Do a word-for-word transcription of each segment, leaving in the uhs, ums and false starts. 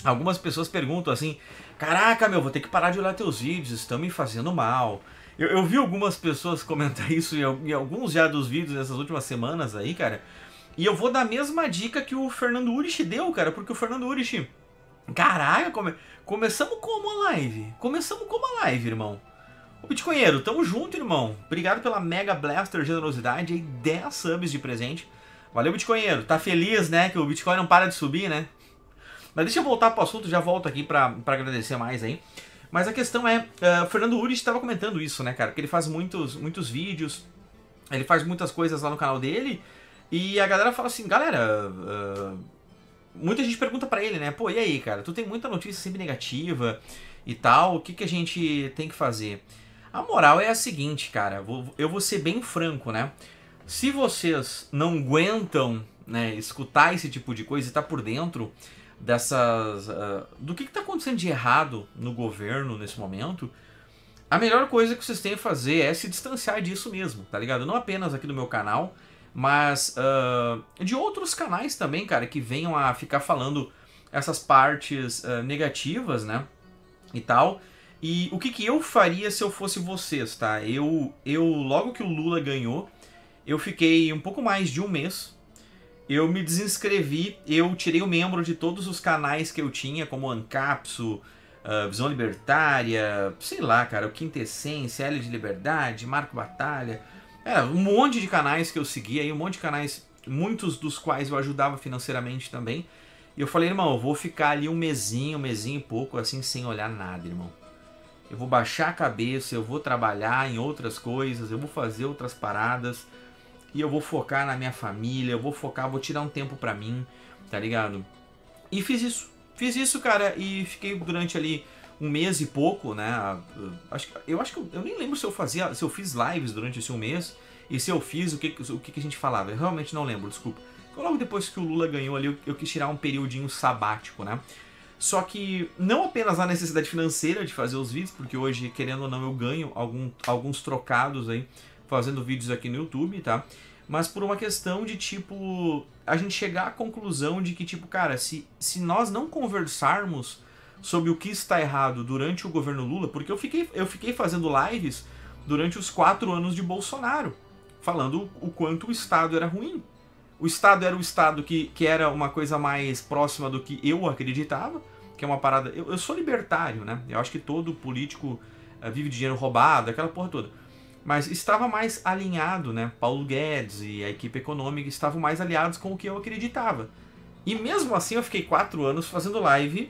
algumas pessoas perguntam assim, caraca, meu, vou ter que parar de olhar teus vídeos, estão me fazendo mal. Eu, eu vi algumas pessoas comentar isso em, em alguns já dos vídeos nessas últimas semanas aí, cara. E eu vou dar a mesma dica que o Fernando Urich deu, cara, porque o Fernando Urich... Caraca, come... começamos como a live? Começamos como a live, irmão. Ô Bitcoinheiro, tamo junto, irmão. Obrigado pela Mega Blaster generosidade aí, dez subs de presente. Valeu, Bitcoinheiro. Tá feliz, né, que o Bitcoin não para de subir, né? Mas deixa eu voltar pro assunto, já volto aqui pra, pra agradecer mais aí. Mas a questão é, uh, o Fernando Urich estava comentando isso, né, cara? Porque ele faz muitos, muitos vídeos, ele faz muitas coisas lá no canal dele. E a galera fala assim, galera... Uh, muita gente pergunta pra ele, né? Pô, e aí, cara? Tu tem muita notícia sempre negativa e tal, o que, que a gente tem que fazer? A moral é a seguinte, cara, eu vou ser bem franco, né? Se vocês não aguentam, né, escutar esse tipo de coisa e tá por dentro dessas... Uh, do que, que tá acontecendo de errado no governo nesse momento, a melhor coisa que vocês têm a fazer é se distanciar disso mesmo, tá ligado? Não apenas aqui do meu canal, mas uh, de outros canais também, cara, que venham a ficar falando essas partes uh, negativas, né, e tal. E o que, que eu faria se eu fosse vocês, tá? Eu, eu, logo que o Lula ganhou, eu fiquei um pouco mais de um mês, eu me desinscrevi, eu tirei o membro de todos os canais que eu tinha, como Ancapsu, uh, Visão Libertária, sei lá, cara, o Quintessência, L de Liberdade, Marco Batalha... É, um monte de canais que eu seguia aí, um monte de canais, muitos dos quais eu ajudava financeiramente também. E eu falei, irmão, eu vou ficar ali um mesinho, um mesinho e pouco, assim, sem olhar nada, irmão. Eu vou baixar a cabeça, eu vou trabalhar em outras coisas, eu vou fazer outras paradas. E eu vou focar na minha família, eu vou focar, vou tirar um tempo pra mim, tá ligado? E fiz isso. Fiz isso, cara, e fiquei durante ali... um mês e pouco, né? Acho, eu acho que eu, eu nem lembro se eu fazia, se eu fiz lives durante esse um mês e se eu fiz o que, o que a gente falava. Eu realmente não lembro, desculpa. Logo depois que o Lula ganhou ali, eu, eu quis tirar um periodinho sabático, né? Só que não apenas a necessidade financeira de fazer os vídeos, porque hoje, querendo ou não, eu ganho algum, alguns trocados aí fazendo vídeos aqui no YouTube, tá? Mas por uma questão de, tipo, a gente chegar à conclusão de que, tipo, cara, se, se nós não conversarmos sobre o que está errado durante o governo Lula, porque eu fiquei, eu fiquei fazendo lives durante os quatro anos de Bolsonaro, falando o quanto o Estado era ruim. O Estado era o Estado que, que era uma coisa mais próxima do que eu acreditava, que é uma parada... Eu, eu sou libertário, né? Eu acho que todo político uh, vive de dinheiro roubado, aquela porra toda. Mas estava mais alinhado, né? Paulo Guedes e a equipe econômica estavam mais aliados com o que eu acreditava. E mesmo assim eu fiquei quatro anos fazendo live...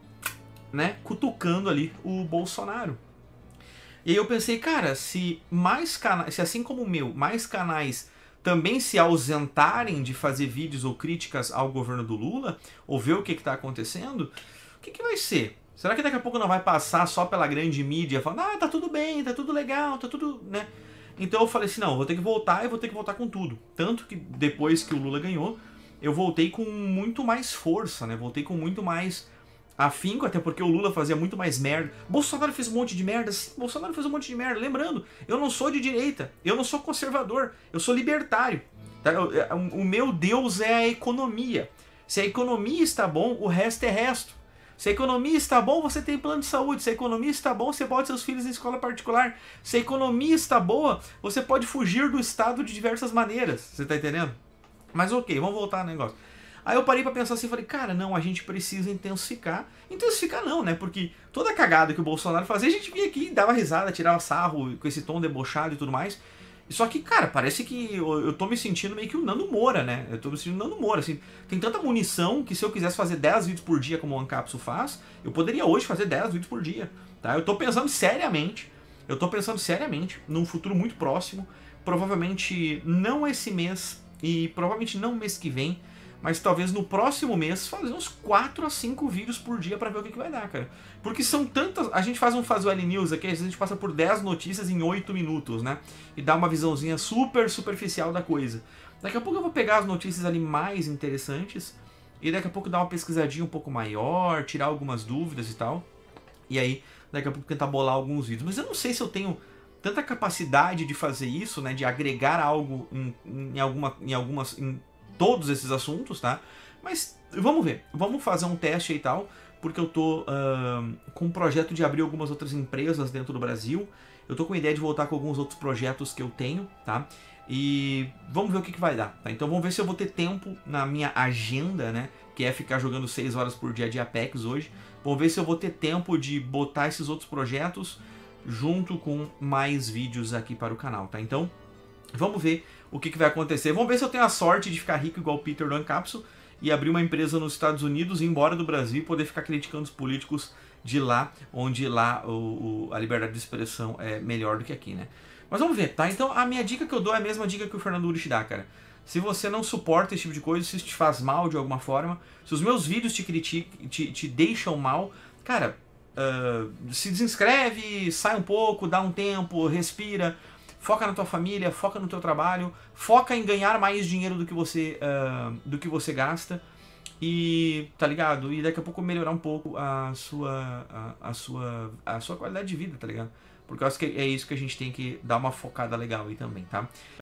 né, cutucando ali o Bolsonaro. E aí eu pensei, cara, se mais canais, se assim como o meu, mais canais também se ausentarem de fazer vídeos ou críticas ao governo do Lula, ou ver o que está acontecendo, o que, que vai ser? Será que daqui a pouco não vai passar só pela grande mídia falando, ah, tá tudo bem, tá tudo legal, tá tudo, né? Então eu falei assim, não, eu vou ter que voltar e vou ter que voltar com tudo. Tanto que depois que o Lula ganhou, eu voltei com muito mais força, né? Voltei com muito mais afinco, até porque o Lula fazia muito mais merda. Bolsonaro fez um monte de merda, sim, Bolsonaro fez um monte de merda. Lembrando, eu não sou de direita, eu não sou conservador, eu sou libertário. Tá? O meu Deus é a economia. Se a economia está bom, o resto é resto. Se a economia está bom, você tem plano de saúde. Se a economia está bom, você bota seus filhos em escola particular. Se a economia está boa, você pode fugir do Estado de diversas maneiras. Você tá entendendo? Mas ok, vamos voltar ao negócio. Aí eu parei pra pensar assim e falei, cara, não, a gente precisa intensificar. Intensificar não, né? Porque toda a cagada que o Bolsonaro fazia, a gente vinha aqui, dava risada, tirava sarro com esse tom debochado e tudo mais. Só que, cara, parece que eu, eu tô me sentindo meio que o Nando Moura, né? Eu tô me sentindo o Nando Moura, assim. Tem tanta munição que se eu quisesse fazer dez vídeos por dia, como o Ancapsu faz, eu poderia hoje fazer dez vídeos por dia, tá? Eu tô pensando seriamente, eu tô pensando seriamente, num futuro muito próximo, provavelmente não esse mês e provavelmente não mês que vem, mas talvez no próximo mês fazer uns quatro a cinco vídeos por dia pra ver o que, que vai dar, cara. Porque são tantas... A gente faz um Fazwell News aqui, a gente passa por dez notícias em oito minutos, né? E dá uma visãozinha super superficial da coisa. Daqui a pouco eu vou pegar as notícias ali mais interessantes e daqui a pouco dar uma pesquisadinha um pouco maior, tirar algumas dúvidas e tal. E aí, daqui a pouco tentar bolar alguns vídeos. Mas eu não sei se eu tenho tanta capacidade de fazer isso, né? De agregar algo em, em, alguma, em algumas... Em todos esses assuntos, tá? Mas vamos ver, vamos fazer um teste aí e tal, porque eu tô uh, com um projeto de abrir algumas outras empresas dentro do Brasil. Eu tô com a ideia de voltar com alguns outros projetos que eu tenho, tá? E vamos ver o que, que vai dar, tá? Então vamos ver se eu vou ter tempo na minha agenda, né? Que é ficar jogando seis horas por dia de Apex hoje. Vamos ver se eu vou ter tempo de botar esses outros projetos junto com mais vídeos aqui para o canal, tá? Então, vamos ver o que, que vai acontecer. Vamos ver se eu tenho a sorte de ficar rico igual o Peter do Ancapsul e abrir uma empresa nos Estados Unidos, ir embora do Brasil e poder ficar criticando os políticos de lá, onde lá o, o, a liberdade de expressão é melhor do que aqui, né? Mas vamos ver, tá? Então a minha dica que eu dou é a mesma dica que o Fernando Urich dá, cara. Se você não suporta esse tipo de coisa, se isso te faz mal de alguma forma, se os meus vídeos te criticam, te, te deixam mal, cara, uh, se desinscreve, sai um pouco, dá um tempo, respira, foca na tua família, foca no teu trabalho, foca em ganhar mais dinheiro do que você, uh, do que você gasta e, tá ligado? E daqui a pouco melhorar um pouco a sua, a, a sua, a sua qualidade de vida, tá ligado? Porque eu acho que é isso que a gente tem que dar uma focada legal aí também, tá?